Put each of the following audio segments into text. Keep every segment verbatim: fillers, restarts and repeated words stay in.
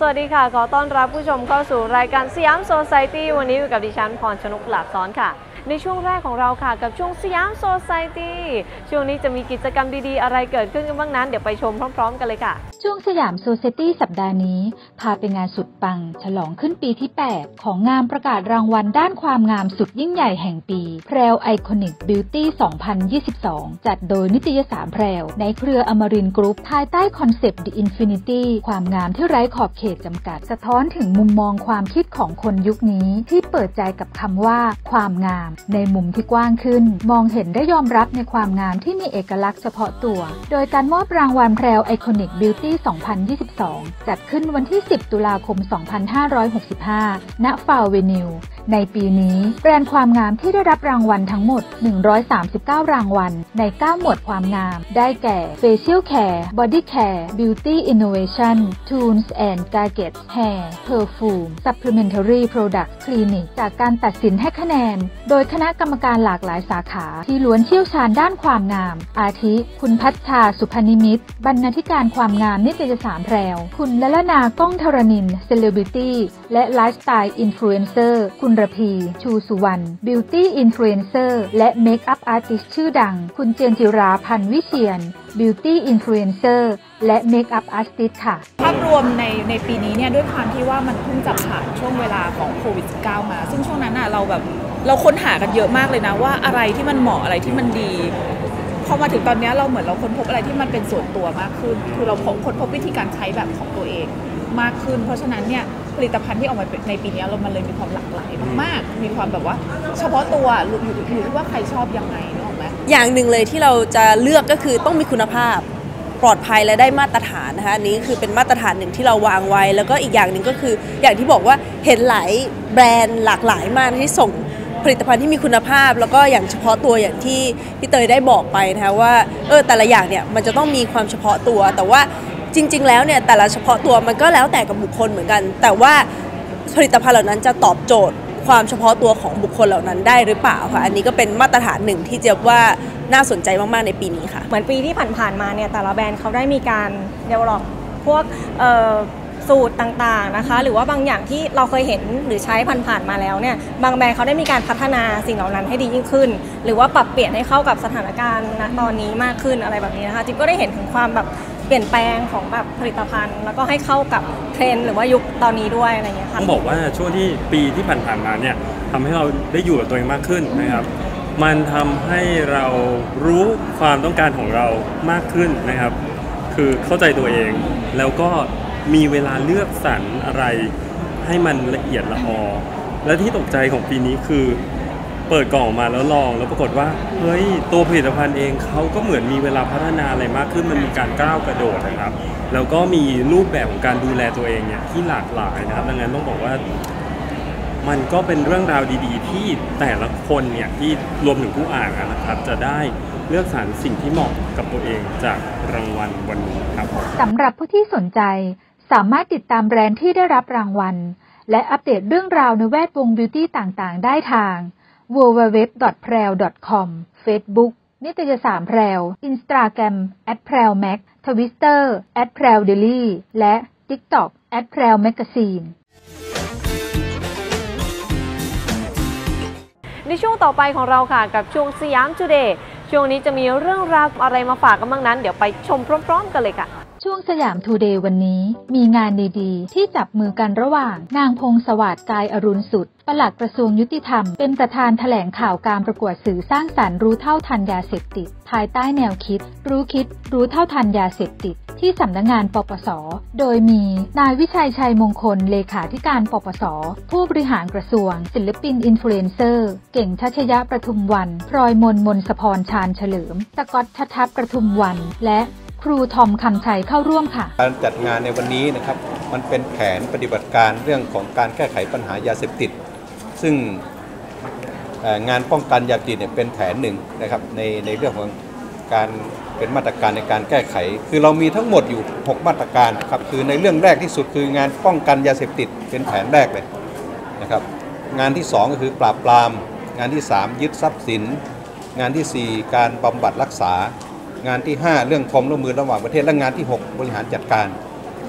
วัสดีค่ะขอต้อนรับผู้ชมเข้าสู่รายการสยามโซไซตี้วันนี้อยู่กับดิฉันพรชนกหลาบซ้อนค่ะในช่วงแรกของเราค่ะกับช่วงสยามโซไซตี้ช่วงนี้จะมีกิจกรรมดีๆอะไรเกิดขึ้นกันบ้างนั้นเดี๋ยวไปชมพร้อมๆกันเลยค่ะช่วงสยามโซไซตี้สัปดาห์นี้พาไปงานสุดปังฉลองขึ้นปีที่แปดของงานประกาศรางวัลด้านความงามสุดยิ่งใหญ่แห่งปี แพรว Iconic Beauty สองพันยี่สิบสอง จัดโดยนิตยสารแพรวในเครืออมรินทร์กรุ๊ปภายใต้คอนเซปต์ The Infinity ความงามที่ไร้ขอบเขตจำกัดสะท้อนถึงมุมมองความคิดของคนยุคนี้ที่เปิดใจกับคำว่าความงามในมุมที่กว้างขึ้นมองเห็นได้ยอมรับในความงามที่มีเอกลักษณ์เฉพาะตัวโดยการมอบรางวัลแพรว Iconic Beauty สองพันยี่สิบสอง จัดขึ้นวันที่สิบตุลาคมสองพันห้าร้อยหกสิบห้าณฟาวเวนิวในปีนี้แบรนด์ความงามที่ได้รับรางวัลทั้งหมดหนึ่งร้อยสามสิบเก้ารางวัลในเก้าหมวดความงามได้แก่ Facial Care Body Care Beauty Innovation Tools and Gadgets Hair Perfume Supplementary Product Clinic จากการตัดสินให้คะแนนโดยคณะกรรมการหลากหลายสาขาที่ล้วนเชี่ยวชาญด้านความงามอาทิคุณพัชชาสุพนิมิตรบรรณาธิการความงามนิตยสารแพรวคุณละละนาก้องธรณินเซเลบริตี้และไลฟ์สไตล์อินฟลูเอนเซอร์คุณระพีชูสุวรรณบิวตี้อินฟลูเอนเซอร์และเมคอัพอาร์ติสต์ชื่อดังคุณเจนจิราพันธ์วิเชียรบิวตี้อินฟลูเอนเซอร์และเมคอัพอาร์ติสต์ค่ะภาพรวมในในปีนี้เนี่ยด้วยความที่ว่ามันเพิ่งจะผ่านช่วงเวลาของโควิด สิบเก้า มาซึ่งช่วงนั้นน่ะเราแบบเราค้นหากันเยอะมากเลยนะว่าอะไรที่มันเหมาะอะไรที่มันดีพอมาถึงตอนนี้เราเหมือนเราค้นพบอะไรที่มันเป็นส่วนตัวมากขึ้นคือเราค้นพบวิธีการใช้แบบของตัวเองมากขึ้นเพราะฉะนั้นเนี่ยผลิตภัณฑ์ที่ออกมาในปีนี้เรามันเลยมีความหลากหลายมากๆมีความแบบว่าเฉพาะตัวอยู่อยู่ที่ว่าใครชอบยังไงนึกออกไหมอย่างหนึ่งเลยที่เราจะเลือกก็คือต้องมีคุณภาพปลอดภัยและได้มาตรฐานนะคะนี้คือเป็นมาตรฐานหนึ่งที่เราวางไว้แล้วก็อีกอย่างหนึ่งก็คืออย่างที่บอกว่าเห็นหลายแบรนด์หลากหลายมากที่ส่งผลิตภัณฑ์ที่มีคุณภาพแล้วก็อย่างเฉพาะตัวอย่างที่พี่เตยได้บอกไปนะคะว่าเออแต่ละอย่างเนี่ยมันจะต้องมีความเฉพาะตัวแต่ว่าจริงๆแล้วเนี่ยแต่ละเฉพาะตัวมันก็แล้วแต่กับบุคคลเหมือนกันแต่ว่าผลิตภัณฑ์เหล่านั้นจะตอบโจทย์ความเฉพาะตัวของบุคคลเหล่านั้นได้หรือเปล่าค่ะอันนี้ก็เป็นมาตรฐานหนึ่งที่เจ๊ว่าน่าสนใจมากๆในปีนี้ค่ะเหมือนปีที่ผ่านๆมาเนี่ยแต่ละแบรนด์เขาได้มีการ develop พวกสูตรต่างๆนะคะหรือว่าบางอย่างที่เราเคยเห็นหรือใช้ผ่านๆมาแล้วเนี่ยบางแบรนด์เขาได้มีการพัฒนาสิ่งเหล่านั้นให้ดียิ่งขึ้นหรือว่าปรับเปลี่ยนให้เข้ากับสถานการณ์ณตอนนี้มากขึ้นอะไรแบบนี้นะคะจิ๊บก็ได้เห็นถึงความแบบเปลี่ยนแปลงของแบบผลิตภัณฑ์แล้วก็ให้เข้ากับเทรนด์หรือว่ายุคตอนนี้ด้วยอะไรอย่างเงี้ยค่ะต้องบอกว่าช่วงที่ปีที่ผ่านๆมาเนี่ยทำให้เราได้อยู่กับตัวเองมากขึ้นนะครับมันทำให้เรารู้ความต้องการของเรามากขึ้นนะครับคือเข้าใจตัวเองแล้วก็มีเวลาเลือกสรรอะไรให้มันละเอียดละออและที่ตกใจของปีนี้คือเปิดกล่องมาแล้วลองแล้วปรากฏว่าเฮ้ยตัวผลิตภัณฑ์เองเขาก็เหมือนมีเวลาพัฒนาอะไรมากขึ้นมันมีการก้าวกระโดดนะครับแล้วก็มีรูปแบบของการดูแลตัวเองเนี่ยที่หลากหลายนะครับดังนั้นต้องบอกว่ามันก็เป็นเรื่องราวดีๆที่แต่ละคนเนี่ยที่รวมถึงผู้อ่านนะครับจะได้เลือกสรรสิ่งที่เหมาะกับตัวเองจากรางวัลวันนี้ครับสำหรับผู้ที่สนใจสามารถติดตามแบรนด์ที่ได้รับรางวัลและอัปเดตเรื่องราวในแวดวงบิวตี้ต่างๆได้ทาง ดับเบิลยู ดับเบิลยู ดับเบิลยู ดอท แพรว ดอท คอม Facebook นิตยสารแพรว Instagram แอท แพรวแม็ก Twitter แอท แพรวเดลี่ และ TikTok แอท แพรวแมกซีนในช่วงต่อไปของเราค่ะกับช่วงสยามทูเดย์ช่วงนี้จะมีเรื่องราวอะไรมาฝากกันบ้างนั้นเดี๋ยวไปชมพร้อมๆกันเลยค่ะช่วงสยามทูเดย์วันนี้มีงานดีๆที่จับมือกันระหว่างนางพงสวัสดิ์กายอรุณสุดปลัดกระทรวงยุติธรรมเป็นประธานแถลงข่าวการประกวดสื่อสร้างสรรค์รู้เท่าทันยาเสพติดภายใต้แนวคิดรู้คิดรู้เท่าทันยาเสพติดที่สำนักงานปปส.โดยมีนายวิชัยชัยมงคลเลขาธิการปปส.ผู้บริหารกระทรวงศิลปินอินฟลูเอนเซอร์เก่งชัชยะประทุมวันพลอยมนมนสพรชาญเฉลิมสกอตชัทัพประทุมวันและครูทอมคำชัยเข้าร่วมค่ะการจัดงานในวันนี้นะครับมันเป็นแผนปฏิบัติการเรื่องของการแก้ไขปัญหายาเสพติดซึ่งงานป้องกันยาเสพติดเนี่ยเป็นแผนหนึ่งนะครับในในเรื่องของการเป็นมาตรการในการแก้ไขคือเรามีทั้งหมดอยู่หกมาตรการครับคือในเรื่องแรกที่สุดคืองานป้องกันยาเสพติดเป็นแผนแรกเลยนะครับงานที่สองก็คือปราบปรามงานที่สามยึดทรัพย์สินงานที่สี่การบำบัดรักษางานที่ห้าเรื่องความร่วมมือระหว่างประเทศและงานที่หกบริหารจัดการ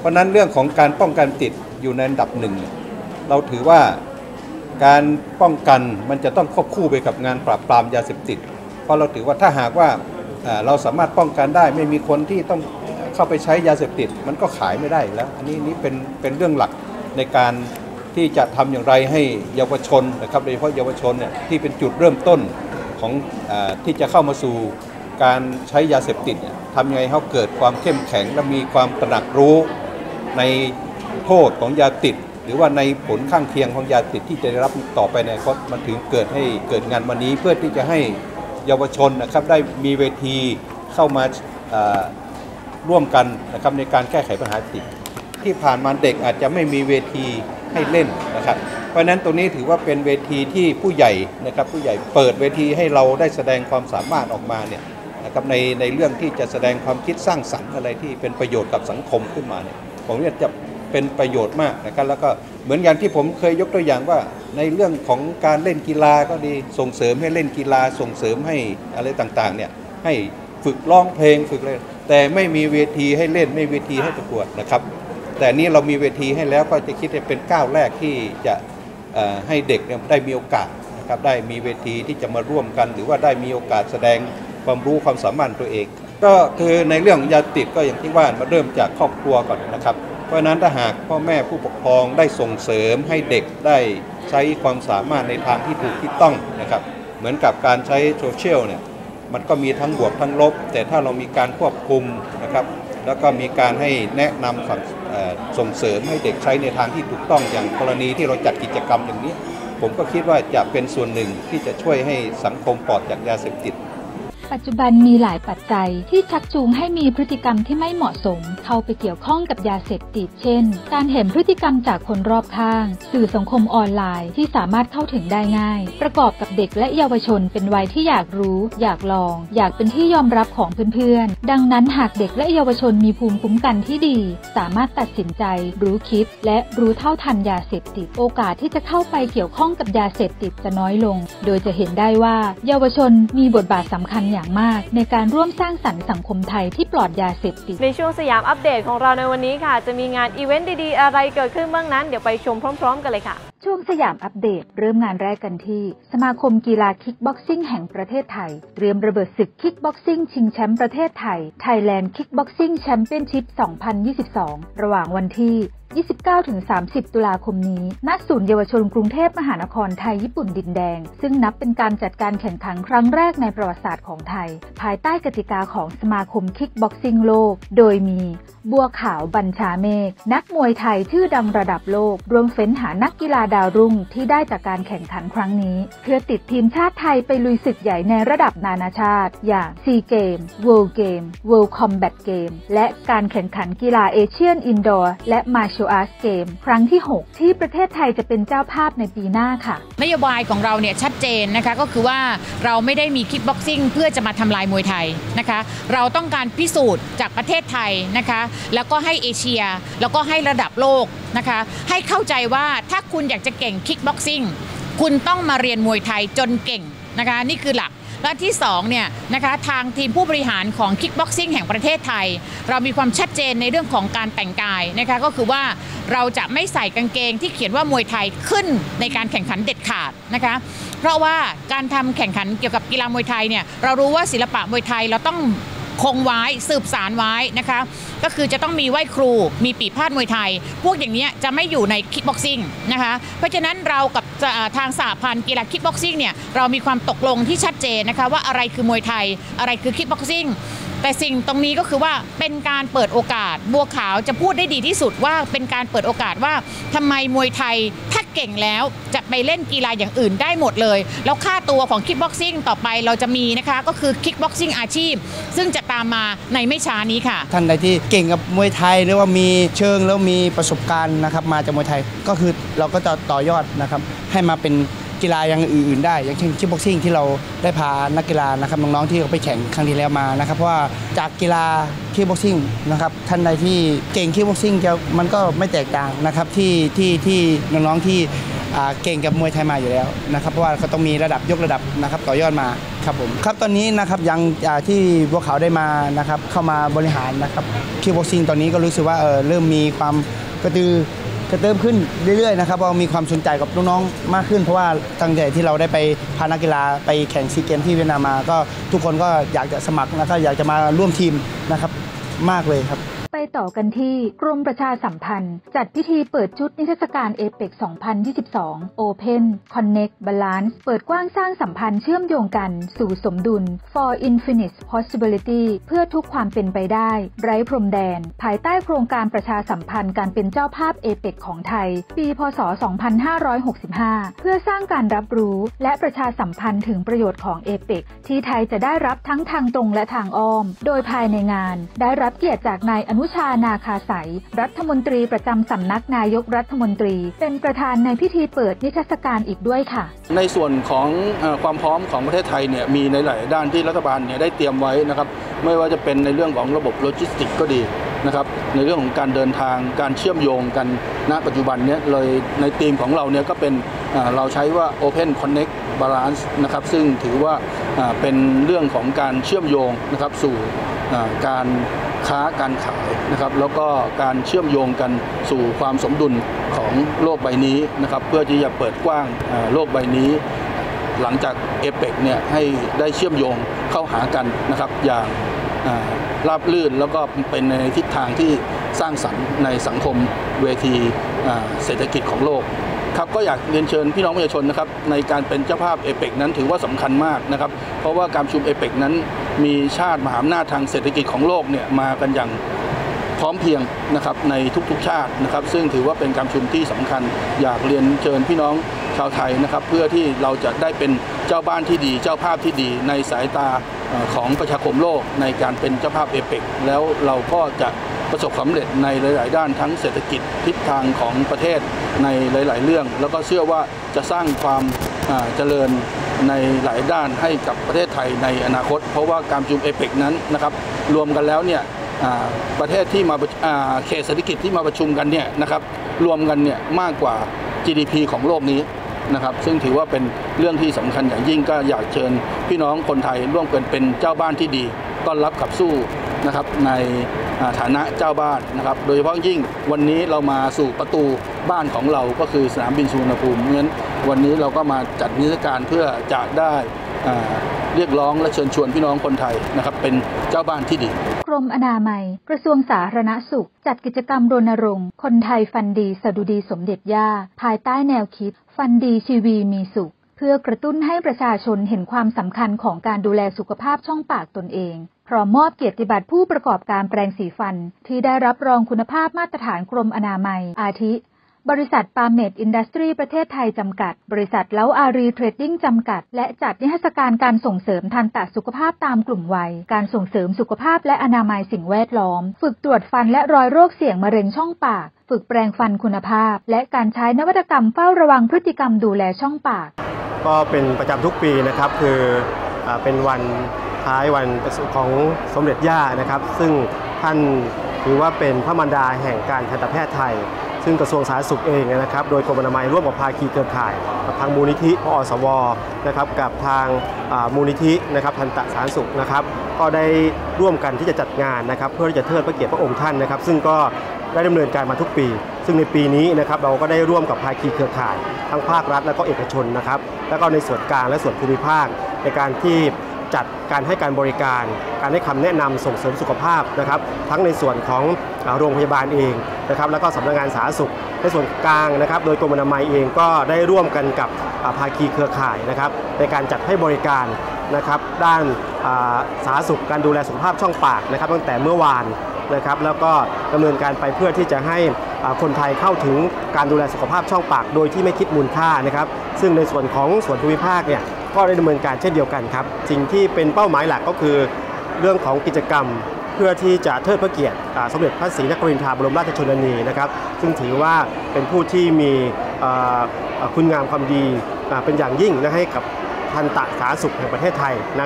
ราะฉะนั้นเรื่องของการป้องกันติดอยู่ในอันดับหนึ่งเราถือว่าการป้องกันมันจะต้องควบคู่ไปกับงานปราบปรามยาเสพติดเพราะเราถือว่าถ้าหากว่าเราสามารถป้องกันได้ไม่มีคนที่ต้องเข้าไปใช้ยาเสพติดมันก็ขายไม่ได้แล้วอันนี้นี่เป็นเป็นเรื่องหลักในการที่จะทำอย่างไรให้เยาวชนนะครับโดยเฉพาะเยาวชนเนี่ยที่เป็นจุดเริ่มต้นของอที่จะเข้ามาสู่การใช้ยาเสพติดทำยังไงให้เขาเกิดความเข้มแข็งและมีความตระหนักรู้ในโทษของยาติดหรือว่าในผลข้างเคียงของยาติดที่จะได้รับต่อไปในอนาคตมันถึงเกิดให้เกิดงานวันนี้เพื่อที่จะให้เยาวชนนะครับได้มีเวทีเข้ามาร่วมกันนะครับในการแก้ไขปัญหาติดที่ผ่านมาเด็กอาจจะไม่มีเวทีให้เล่นนะครับเพราะฉะนั้นตรงนี้ถือว่าเป็นเวทีที่ผู้ใหญ่นะครับผู้ใหญ่เปิดเวทีให้เราได้แสดงความสามารถออกมาเนี่ยนะครับในในเรื่องที่จะแสดงความคิดสร้างสรรค์อะไรที่เป็นประโยชน์กับสังคมขึ้นมาเนี่ยผมว่าจะเป็นประโยชน์มากนะครับแล้วก็เหมือนอย่างที่ผมเคยยกตัวอย่างว่าในเรื่องของการเล่นกีฬาก็ดีส่งเสริมให้เล่นกีฬาส่งเสริมให้อะไรต่างๆเนี่ยให้ฝึกร้องเพลงฝึกอะไรแต่ไม่มีเวทีให้เล่นไม่มีเวทีให้ประกวดนะครับแต่นี้เรามีเวทีให้แล้วก็จะคิดว่าเป็นก้าวแรกที่จะให้เด็กได้มีโอกาสนะครับได้มีเวทีที่จะมาร่วมกันหรือว่าได้มีโอกาสแสดงความรู้ความสามารถตัวเองก็คือในเรื่องยาติดก็อย่างที่ว่ามาเริ่มจากครอบครัวก่อนนะครับเพราะฉะนั้นถ้าหากพ่อแม่ผู้ปกครองได้ส่งเสริมให้เด็กได้ใช้ความสามารถในทางที่ถูกที่ต้องนะครับเหมือนกับการใช้โซเชียลเนี่ยมันก็มีทั้งบวกทั้งลบแต่ถ้าเรามีการควบคุมนะครับแล้วก็มีการให้แนะนำส่งเสริมให้เด็กใช้ในทางที่ถูกต้องอย่างกรณีที่เราจัดกิจกรรมอย่างนี้ผมก็คิดว่าจะเป็นส่วนหนึ่งที่จะช่วยให้สังคมปลอดจากยาเสพติดปัจจุบันมีหลายปัจจัยที่ชักจูงให้มีพฤติกรรมที่ไม่เหมาะสมเข้าไปเกี่ยวข้องกับยาเสพติดเช่นการเห็นพฤติกรรมจากคนรอบข้างสื่อสังคมออนไลน์ที่สามารถเข้าถึงได้ง่ายประกอบกับเด็กและเยาวชนเป็นวัยที่อยากรู้อยากลองอยากเป็นที่ยอมรับของเพื่อนๆดังนั้นหากเด็กและเยาวชนมีภูมิคุ้มกันที่ดีสามารถตัดสินใจรู้คิดและรู้เท่าทันยาเสพติดโอกาสที่จะเข้าไปเกี่ยวข้องกับยาเสพติดจะน้อยลงโดยจะเห็นได้ว่าเยาวชนมีบทบาทสำคัญอย่างมากในการร่วมสร้างสรรค์สังคมไทยที่ปลอดยาเสพติดในช่วงสยามอัปเดตของเราในวันนี้ค่ะจะมีงานอีเวนต์ดีๆอะไรเกิดขึ้นบ้างนั้นเดี๋ยวไปชมพร้อมๆกันเลยค่ะช่วงสยามอัปเดตเริ่มงานแรกกันที่สมาคมกีฬาคิกบ็อกซิ่งแห่งประเทศไทยเตรียมระเบิดศึกคิกบ็อกซิ่งชิงแชมป์ประเทศไทย Thailand Kickboxing Championship สองพันยี่สิบสอง ระหว่างวันที่ยี่สิบเก้าถึงสามสิบ ตุลาคมนี้ณศูนย์เยาวชนกรุงเทพมหานครไทยญี่ปุ่นดินแดงซึ่งนับเป็นการจัดการแข่งขันครั้งแรกในประวัติศาสตร์ของไทยภายใต้กติกาของสมาคมคิกบ็อกซิ่งโลกโดยมีบัวขาวบัญชาเมฆนักมวยไทยชื่อดังระดับโลกรวมเฟ้นหานักกีฬาดาวรุ่งที่ได้จากการแข่งขันครั้งนี้เพื่อติดทีมชาติไทยไปลุยศึกใหญ่ในระดับนานาชาติอย่างซีเกม World Game World Combat Game และการแข่งขันกีฬาเอเชียนอินดอร์และมาร์เชียลอาร์ตเกมครั้งที่หกที่ประเทศไทยจะเป็นเจ้าภาพในปีหน้าค่ะนโยบายของเราเนี่ยชัดเจนนะคะก็คือว่าเราไม่ได้มีคิกบ็อกซิ่งเพื่อจะมาทำลายมวยไทยนะคะเราต้องการพิสูจน์จากประเทศไทยนะคะแล้วก็ให้เอเชียแล้วก็ให้ระดับโลกนะคะให้เข้าใจว่าถ้าคุณอยากจะเก่งคิกบ็อกซิ่งคุณต้องมาเรียนมวยไทยจนเก่งนะคะนี่คือหลักและที่สองเนี่ยนะคะทางทีมผู้บริหารของคิกบ็อกซิ่งแห่งประเทศไทยเรามีความชัดเจนในเรื่องของการแต่งกายนะคะก็คือว่าเราจะไม่ใส่กางเกงที่เขียนว่ามวยไทยขึ้นในการแข่งขันเด็ดขาดนะคะเพราะว่าการทำแข่งขันเกี่ยวกับกีฬามวยไทยเนี่ยเรารู้ว่าศิลปะมวยไทยเราต้องคงไว้สืบสานไว้นะคะก็คือจะต้องมีไหว้ครูมีปีพาดมวยไทยพวกอย่างนี้จะไม่อยู่ในคิกบ็อกซิ่งนะคะเพราะฉะนั้นเรากับทางสหพันธ์กีฬาคิกบ็อกซิ่งเนี่ยเรามีความตกลงที่ชัดเจนนะคะว่าอะไรคือมวยไทยอะไรคือคิกบ็อกซิ่งแต่สิ่งตรงนี้ก็คือว่าเป็นการเปิดโอกาสบัวขาวจะพูดได้ดีที่สุดว่าเป็นการเปิดโอกาสว่าทำไมมวยไทยถ้าเก่งแล้วจะไปเล่นกีฬาอย่างอื่นได้หมดเลยแล้วค่าตัวของคิกบ็อกซิ่งต่อไปเราจะมีนะคะก็คือคิกบ็อกซิ่งอาชีพซึ่งจะตามมาในไม่ช้านี้ค่ะท่านใดที่เก่งกับมวยไทยหรือว่ามีเชิงแล้วมีประสบการณ์นะครับมาจากมวยไทยก็คือเราก็จะต่อยอดนะครับให้มาเป็นกีฬาอย่างอื่นๆได้อย่างเช่นคิกบ็อกซิ่งที่เราได้พานักกีฬานะครับน้องๆที่เขาไปแข่งครั้งที่แล้วมานะครับเพราะว่าจากกีฬาคิกบ็อกซิ่งนะครับท่านใดที่เก่งคิกบ็อกซิ่งจะมันก็ไม่แตกต่างนะครับที่ที่ที่น้องๆที่เก่งกับมวยไทยมาอยู่แล้วนะครับเพราะว่าเขาต้องมีระดับยกระดับนะครับต่อยอดมาครับผมครับตอนนี้นะครับยังที่พวกเขาได้มานะครับเข้ามาบริหารนะครับคิกบ็อกซิ่งตอนนี้ก็รู้สึกว่าเออเริ่มมีความกระตือกระเติมขึ้นเรื่อยๆนะครับว่ามีความสนใจกับน้องๆมากขึ้นเพราะว่าตั้งแต่ที่เราได้ไปพานักกีฬาไปแข่งซีเกมที่เวียดนามมาก็ทุกคนก็อยากจะสมัครแล้วก็อยากจะมาร่วมทีมนะครับมากเลยครับไปต่อกันที่กรมประชาสัมพันธ์จัดพิธีเปิดชุดนิทรรศการเอเปก สองพันยี่สิบสอง Open Connect Balance เปิดกว้างสร้างสัมพันธ์เชื่อมโยงกันสู่สมดุล for Infinite Possibility เพื่อทุกความเป็นไปได้ไร้พรมแดนภายใต้โครงการประชาสัมพันธ์การเป็นเจ้าภาพเอเปกของไทยปีพ.ศ. สองพันห้าร้อยหกสิบห้า เพื่อสร้างการรับรู้และประชาสัมพันธ์ถึงประโยชน์ของเอเปกที่ไทยจะได้รับทั้งทางตรงและทางอ้อมโดยภายในงานได้รับเกียรติจากนายอนุชานาคาสายรัฐมนตรีประจำสำนักนายกรัฐมนตรีเป็นประธานในพิธีเปิดนิทรรศการอีกด้วยค่ะในส่วนของความพร้อมของประเทศไทยเนี่ยมีในหลายด้านที่รัฐบาลเนี่ยได้เตรียมไว้นะครับไม่ว่าจะเป็นในเรื่องของระบบโลจิสติกก็ดีนะครับในเรื่องของการเดินทางการเชื่อมโยงกันณปัจจุบันเนี่ยเลยในธีมของเราเนี่ยก็เป็นเราใช้ว่า Open Connect Balance นะครับซึ่งถือว่าเป็นเรื่องของการเชื่อมโยงนะครับสู่การค้าการขายนะครับแล้วก็การเชื่อมโยงกันสู่ความสมดุลของโลกใบนี้นะครับเพื่อที่จะเปิดกว้างโลกใบนี้หลังจากเอเปกเนี่ยให้ได้เชื่อมโยงเข้าหากันนะครับอย่างราบรื่นแล้วก็เป็นในทิศทางที่สร้างสรรค์ในสังคมเวทีเศรษฐกิจของโลกครับก็อยากเรียนเชิญพี่น้องประชาชนนะครับในการเป็นเจ้าภาพเอเปกนั้นถือว่าสำคัญมากนะครับเพราะว่าการประชุมเอเปกนั้นมีชาติมหาอำนาจทางเศรษฐกิจของโลกเนี่ยมากันอย่างพร้อมเพรียงนะครับในทุกๆชาตินะครับซึ่งถือว่าเป็นการประชุมที่สำคัญอยากเรียนเชิญพี่น้องชาวไทยนะครับเพื่อที่เราจะได้เป็นเจ้าบ้านที่ดีเจ้าภาพที่ดีในสายตาของประชาคมโลกในการเป็นเจ้าภาพเอเปกแล้วเราก็จะประสบความสำเร็จในหลายๆด้านทั้งเศรษฐกิจทิศทางของประเทศในหลายๆเรื่องแล้วก็เชื่อว่าจะสร้างความเจริญในหลายด้านให้กับประเทศไทยในอนาคตเพราะว่าการประชุมเอเปกนั้นนะครับรวมกันแล้วเนี่ยประเทศที่มาเขตเศรษฐกิจที่มาประชุมกันเนี่ยนะครับรวมกันเนี่ยมากกว่า จี ดี พี ของโลกนี้นะครับซึ่งถือว่าเป็นเรื่องที่สำคัญอย่างยิ่งก็อยากเชิญพี่น้องคนไทยร่วมกันเป็นเจ้าบ้านที่ดีต้อนรับขับสู้นะครับในฐานะเจ้าบ้านนะครับโดยเฉพาะยิ่งวันนี้เรามาสู่ประตูบ้านของเราก็คือสนามบินสุวรรณภูมิเพราะฉะนั้นวันนี้เราก็มาจัดนิทรรศการเพื่อจะได้เรียกร้องและเชิญชวนพี่น้องคนไทยนะครับเป็นเจ้าบ้านที่ดีกรมอนามัยกระทรวงสาธารณสุขจัดกิจกรรมรณรงค์คนไทยฟันดีสดุดีสมเด็จย่าภายใต้แนวคิดฟันดีชีวีมีสุขเพื่อกระตุ้นให้ประชาชนเห็นความสำคัญของการดูแลสุขภาพช่องปากตนเองพร้อมมอบเกียรติบัตรผู้ประกอบการแปรงสีฟันที่ได้รับรองคุณภาพมาตรฐานกรมอนามัยอาทิบริษัทปาเมดอินดัสทรีประเทศไทยจำกัดบริษัทเล้าอารีเทรดดิ้งจำกัดและจัดนิทรรศการการส่งเสริมทันตสุขภาพตามกลุ่มวัยการส่งเสริมสุขภาพและอนามัยสิ่งแวดล้อมฝึกตรวจฟันและรอยโรคเสี่ยงมะเร็งช่องปากฝึกแปรงฟันคุณภาพและการใช้นวัตกรรมเฝ้าระวังพฤติกรรมดูแลช่องปากก็เป็นประจำทุกปีนะครับคือเป็นวันท้ายวันของสมเด็จย่านะครับซึ่งท่านถือว่าเป็นพระมารดาแห่งการทันตแพทย์ไทยซึ่งกระทรวงสาธารณสุขเองนะครับโดยกรมอนามัยร่วมกับภาคีเครือข่ายกับทางมูลนิธิพอสวนะครับกับทางมูลนิธินะครับทันตสาธารณสุขนะครับก็ได้ร่วมกันที่จะจัดงานนะครับเพื่อที่จะเทิดพระเกียรติพระองค์ท่านนะครับซึ่งก็ได้ดำเนินการมาทุกปีซึ่งในปีนี้นะครับเราก็ได้ร่วมกับภาคีเครือข่ายทั้งภาครัฐและก็เอกชนนะครับแล้วก็ในส่วนกลางและส่วนภูมิภาคในการที่จัดการให้การบริการการให้คำแนะนำส่งเสริมสุขภาพนะครับทั้งในส่วนของโรงพยาบาลเองนะครับแล้วก็สำนักงานสาธารณสุขในส่วนกลางนะครับโดยกรมอนามัยเองก็ได้ร่วมกันกับภาคีเครือข่ายนะครับในการจัดให้บริการนะครับด้านสาธารณสุขการดูแลสุขภาพช่องปากนะครับตั้งแต่เมื่อวานนะครับแล้วก็ดำเนินการไปเพื่อที่จะให้คนไทยเข้าถึงการดูแลสุขภาพช่องปากโดยที่ไม่คิดมูลค่านะครับซึ่งในส่วนของส่วนภูมิภาคเนี่ยก็ได้ดำเนินการเช่นเดียวกันครับสิ่งที่เป็นเป้าหมายหลักก็คือเรื่องของกิจกรรมเพื่อที่จะเทิดพระเกียรติสมเด็จพระศรีนครินทราบรมราชชนนีนะครับซึ่งถือว่าเป็นผู้ที่มีคุณงามความดีเป็นอย่างยิ่งนะให้กับทันตสาธารณสุขแห่งประเทศไทยนะครับ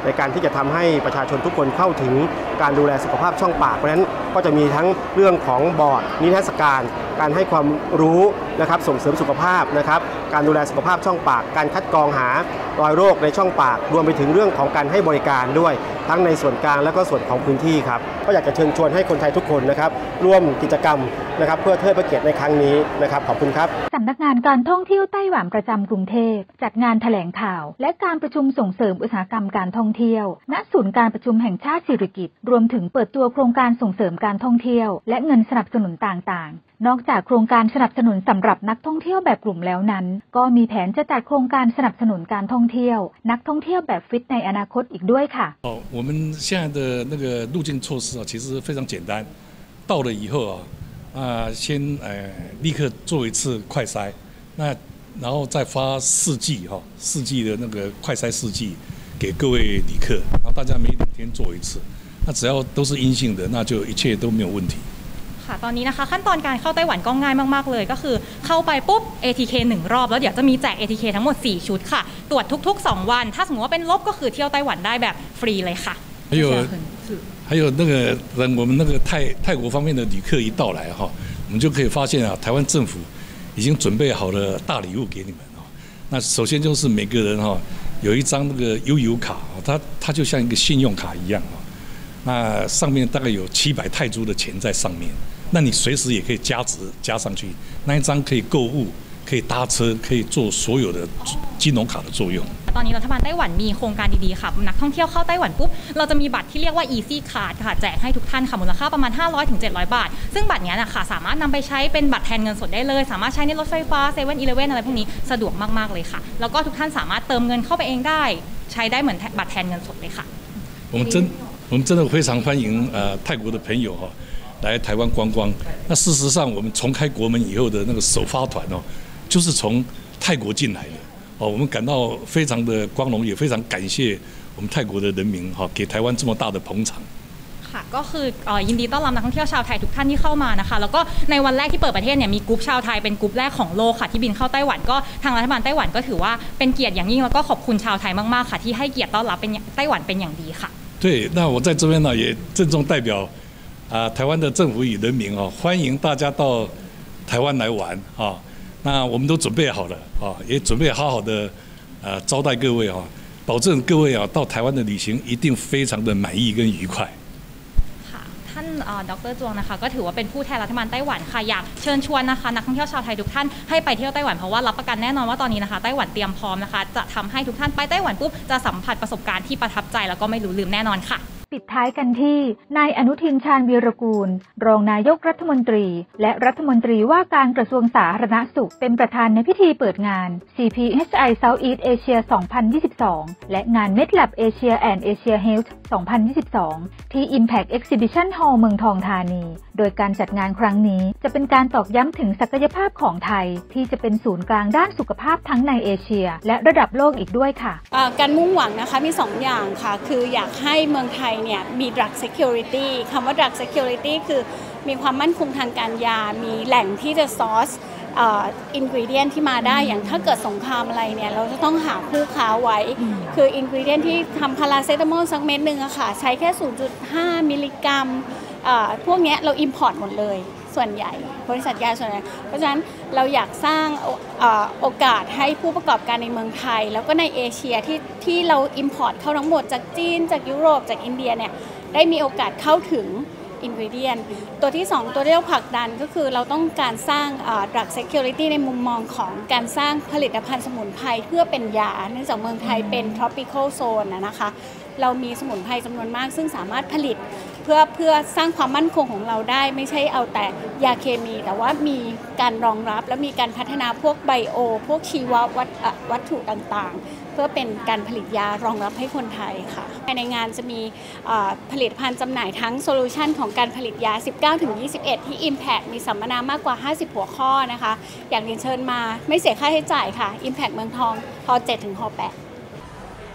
ในการที่จะทำให้ประชาชนทุกคนเข้าถึงการดูแลสุขภาพช่องปากเพราะฉะนั้นก็จะมีทั้งเรื่องของบอร์ดนิทรรศการการให้ความรู้นะครับส่งเสริมสุขภาพนะครับการดูแลสุขภาพช่องปากการคัดกรองหารอยโรคในช่องปากรวมไปถึงเรื่องของการให้บริการด้วยทั้งในส่วนกลางและก็ส่วนของพื้นที่ครับก็อยากจะเชิญชวนให้คนไทยทุกคนนะครับร่วมกิจกรรมนะครับเพื่อเทิดพระเกียรติในครั้งนี้นะครับขอบคุณครับสำนักงานการท่องเที่ยวไต้หวันประจำกรุงเทพจัดงานแถลงข่าวและการประชุมส่งเสริมอุตสาหกรรมการท่องเที่ยวณศูนย์การประชุมแห่งชาติสิริกิติ์รวมถึงเปิดตัวโครงการส่งเสริมการท่องเที่ยวและเงินสนับสนุนต่างๆนอกจากโครงการสนับสนุนสำหรับนักท่องเที่ยวแบบกลุ่มแล้วนั้นก็มีแผนจะจัดโครงการสนับสนุนการท่องเที่ยวนักท่องเที่ยวแบบฟิตในอนาคตอีกด้วยค่ะ哦，我们现在的那个入境措施啊，其实非常简单。到了以后啊，啊，先呃立刻做一次快筛，那然后再发试剂哈，试剂的那个快筛试剂给各位旅客，然后大家每两天做一次。那只要都是阴性的，那就一切都没有问题。 ค่ะตอนนี้นะคะขั้นตอนการเข้าไต้หวันก็ง่ายมากๆเลยก็คือเข้าไปปุ๊บ เอ ที เค หนึ่งรอบแล้วเดี๋ยวจะมีแจก เอ ที เค ทั้งหมดสี่ชุดค่ะตรวจทุกๆสองวันถ้าสมมติว่าเป็นลบก็คือเที่ยวไต้หวันได้แบบฟรีเลยค่ะ还有还有那个等我们那个泰泰国方面的旅客一到来哈，我们就可以发现啊，台湾政府已经准备好了大礼物给你们哦。那首先就是每个人哈有一张那个悠游卡，它它就像一个信用卡一样哦。那上面大概有七百泰铢的钱在上面，那你随时也可以加值加上去，那一张可以购物、可以搭车、可以做所有的金融卡的作用。 ตอนนี้รัฐบาลไต้หวันมีโครงการดีๆค่ะนักท่องเที่ยวเข้าไต้หวันปุ๊บเราจะมีบัตรที่เรียกว่า Easy Card ค่ะแจกให้ทุกท่านค่ะมูลค่าประมาณ ห้าร้อยถึงเจ็ดร้อย บาทซึ่งบัตรนี้นะคะสามารถนำไปใช้เป็นบัตรแทนเงินสดได้เลยสามารถใช้ในรถไฟฟ้า เซเว่น อีเลฟเว่น อะไรพวกนี้สะดวกมากๆเลยค่ะแล้วก็ทุกท่านสามารถเติมเงินเข้าไปเองได้ใช้ได้เหมือนบัตรแทนเงินสดเลยค่ะ我们真我们真的非常欢迎呃泰国的朋友哈来台湾观光。那事实上，我们重开国门以后的那个首发团哦，就是从泰国进来的哦，我们感到非常的光荣，也非常感谢我们泰国的人民哈，给台湾这么大的捧场。 ค่ะก็คือยินดีต้อนรับนักท่องเที่ยวชาวไทยทุกท่านที่เข้ามานะคะแล้วก็ในวันแรกที่เปิดประเทศเนี่ยมีกลุ่มชาวไทยเป็นกลุ่มแรกของโลกค่ะที่บินเข้าไต้หวันก็ทางรัฐบาลไต้หวันก็ถือว่าเป็นเกียรติอย่างยิ่งแล้วก็ขอบคุณชาวไทยมากๆค่ะที่ให้เกียรติต้อนรับเป็นไต้หวันเป็นอย่างดีค่ะ对，那我在这边呢也郑重代表啊、呃、台湾的政府与人民哦，欢迎大家到台湾来玩啊、哦。那我们都准备好了啊、哦，也准备好好的呃招待各位啊、哦，保证各位啊到台湾的旅行一定非常的满意跟愉快。 ท่านดร.จวงนะคะก็ถือว่าเป็นผู้แทนรัฐบาลไต้หวันค่ะอยากเชิญชวนนะคะนักท่องเที่ยวชาวไทยทุกท่านให้ไปเที่ยวไต้หวันเพราะว่ารับประกันแน่นอนว่าตอนนี้นะคะไต้หวันเตรียมพร้อมนะคะจะทำให้ทุกท่านไปไต้หวันปุ๊บจะสัมผัสประสบการณ์ที่ประทับใจแล้วก็ไม่รู้ลืมแน่นอนค่ะปิดท้ายกันที่นายอนุทินชาญวีรกูลรองนายกรัฐมนตรีและรัฐมนตรีว่าการกระทรวงสาธารณสุขเป็นประธานในพิธีเปิดงาน ซี พี เอช ไอ Southeast Asia สองพันยี่สิบสองและงาน MedLab Asia and Asia Health สองพันยี่สิบสองที่ Impact Exhibition Hall เมืองทองธานีโดยการจัดงานครั้งนี้จะเป็นการตอกย้ำถึงศักยภาพของไทยที่จะเป็นศูนย์กลางด้านสุขภาพทั้งในเอเชียและระดับโลกอีกด้วยค่ะการมุ่งหวังนะคะมีสองอย่างค่ะคืออยากให้เมืองไทยเนี่ยมี drug security คำว่า drug security คือมีความมั่นคงทางการยามีแหล่งที่จะ source อินกรีเดียนที่มาได้อย่างถ้าเกิดสงครามอะไรเนี่ยเราจะต้องหาคู่ค้าไว้คืออินกรีเดียนที่ทำพาราเซตามอลสักเม็ดหนึ่งอะค่ะใช้แค่ ศูนย์จุดห้า มิลลิกรัมพวกนี้เราอิมพอร์ตหมดเลยส่วนใหญ่บริษัทยาส่วนใหญ่เพราะฉะนั้นเราอยากสร้างโอกาสให้ผู้ประกอบการในเมืองไทยแล้วก็ในเอเชียที่ที่เราอิมพอร์ตเข้าทั้งหมดจากจีนจากยุโรปจากอินเดียเนี่ยได้มีโอกาสเข้าถึงอินกรีเดียนตัวที่สองตัวที่เราผลักดันก็คือเราต้องการสร้าง drug security ในมุมมองของการสร้างผลิตภัณฑ์สมุนไพรเพื่อเป็นยาเนื่องจากเมืองไทยเป็น tropical zone นะคะเรามีสมุนไพรจำนวนมากซึ่งสามารถผลิตเพื่อเพื่อสร้างความมั่นคงของเราได้ไม่ใช่เอาแต่ยาเคมีแต่ว่ามีการรองรับและมีการพัฒนาพวกไบโอพวกชีววัตวัตถุต่างๆเพื่อเป็นการผลิตยารองรับให้คนไทยค่ะในงานจะมีผลิตภัณฑ์จำหน่ายทั้งโซลูชันของการผลิตยา สิบเก้าถึงยี่สิบเอ็ด ที่ Impact มีสัมมนามากกว่าห้าสิบหัวข้อนะคะอยากเรียนเชิญมาไม่เสียค่าใช้จ่ายค่ะ Impact เมืองทองฮอ เจ็ดถึงฮอ แปด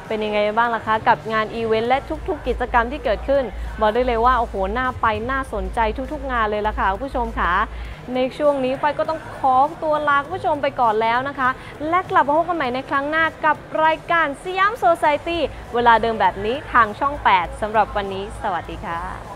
เป็นยังไงบ้างล่ะคะกับงานอีเวนต์และทุกๆกิจกรรมที่เกิดขึ้นบอกได้เลยว่าโอ้โหน่าไปน่าสนใจทุกๆงานเลยล่ะค่ะผู้ชมค่ะในช่วงนี้ไฟก็ต้องขอตัวลาผู้ชมไปก่อนแล้วนะคะและกลับมาพบกันใหม่ในครั้งหน้ากับรายการสยามโซไซตี้เวลาเดิมแบบนี้ทางช่องแปดสำหรับวันนี้สวัสดีค่ะ